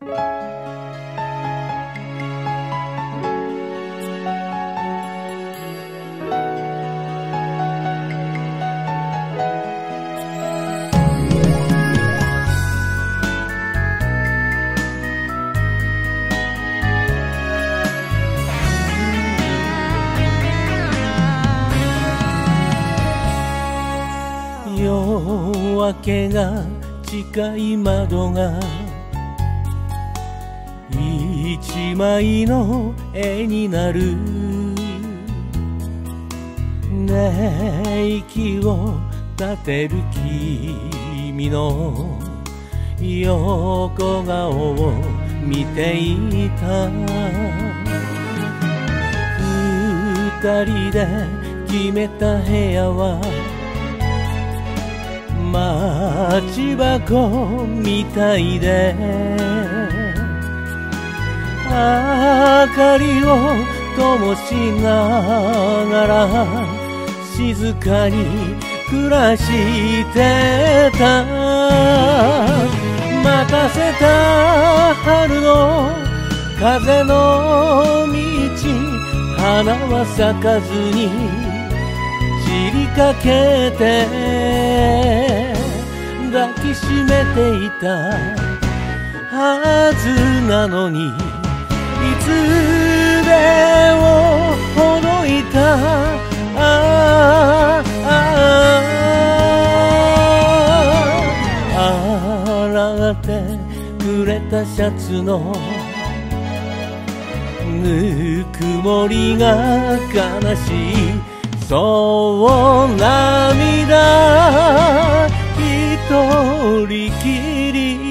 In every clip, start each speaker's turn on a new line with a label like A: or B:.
A: 夜明けが近い窓が一枚の絵になる。ねえ息を立てる君の横顔を見ていた。二人で決めた部屋はマッチ箱みたいで、明かりを灯しながら静かに暮らしてた。待たせた春の風の道、花は咲かずに散りかけて抱きしめていたはずなのに、いつでをほどいた。洗ってくれたシャツのぬくもりが悲しい。そう涙一人きり。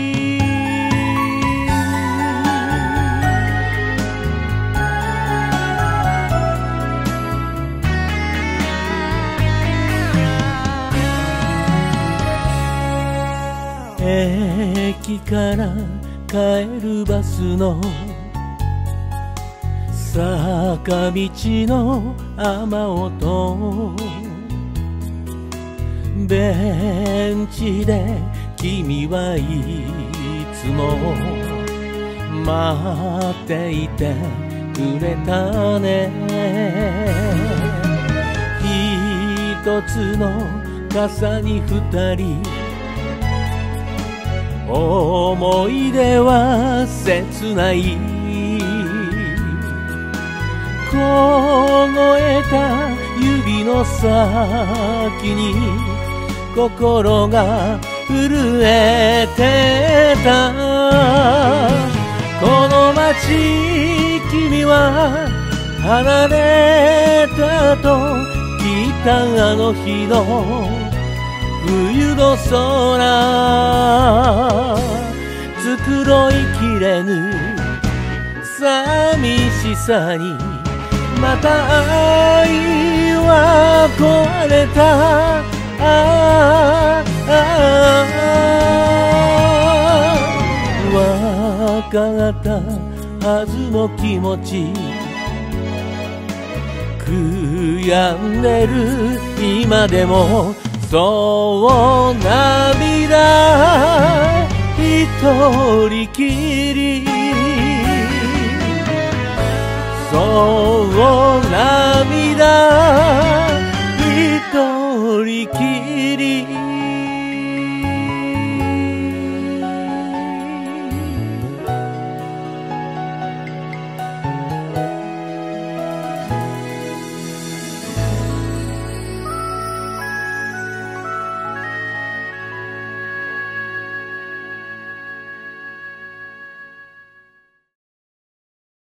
A: 駅から帰るバスの坂道の雨音、ベンチで君はいつも待っていてくれたね。一つの傘に二人、思い出は切ない。凍えた指の先に心が震えてた。この街君は離れたと聞いた。あの日の冬の空、繕いきれぬ寂しさにまた愛は壊れた。わかったはずの気持ち、悔やんでる今でも。そう涙一人きり。そう涙